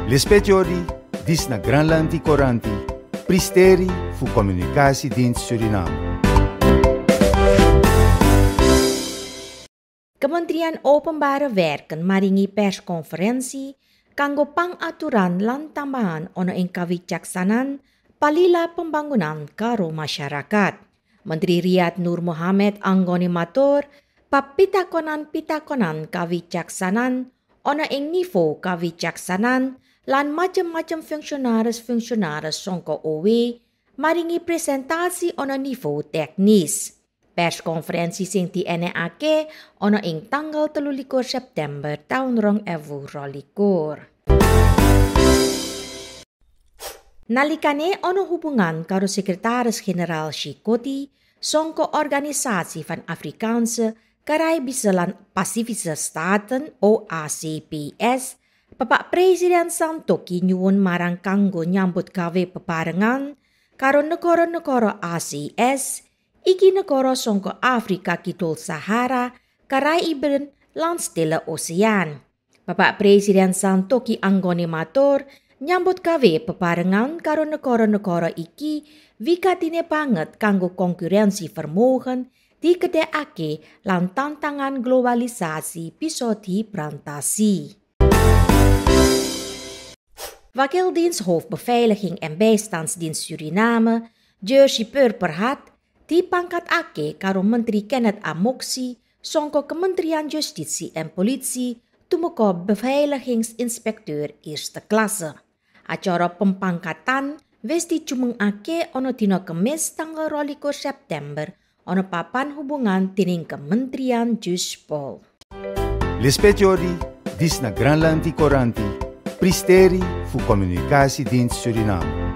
L'espetiori dis na Granlandi Coranti, pristeri fu Communicatiedienst Suriname. Kementerian Openbare Werken maringi perskonferensi kanggo pangaturan lan tambahan ono ing kawicaksanan palila pembangunan karo masyarakat. Menteri Riyad Nur Mohammed anggone matur pitakonan kawicaksanan ono ing nivo kawicaksanan lan macam-macam fungsionaris songko OW maringi presentasi ono nivo teknis. Perskonferensi sing dienekake ono ing tanggal 23 September tahun 2022. Nalikane ono hubungan karo Sekretaris-Generaal Chikoti songko Organisasi van Afrikaanse, Caribische lan Pasifische Staten OACPS, Bapak Presiden Santokhi nyuwun marang kanggo nyambut gawe bebarengan karo negara-negara ACS, iki negara songko Afrika Kidul Sahara, Karaiben lan Stille Oseaan. Bapak Presiden Santokhi anggone matur nyambut gawe bebarengan karo negara-negara iki wikatine banget kanggo konkurensi vermogen dikedekake lan tantangan globalisasi bisa diberantasi. Wakil Dienst Hoofdbeveiliging en Bijstandsdienst Suriname, Jerzy Purperhart, dipangkatake karo Menteri Kenneth Amoksi songko Kementerian Justitie en Politie tumeka beveiligingsinspekteur eerste klasse. Acara pempangkatan wis dicumengake ono dina Kemis tanggal 22 September ono papan hubungan tining Kementerian Juspol. L'espetiori dis na Granlandi Coranti, pristeri fu Communicatiedienst Suriname.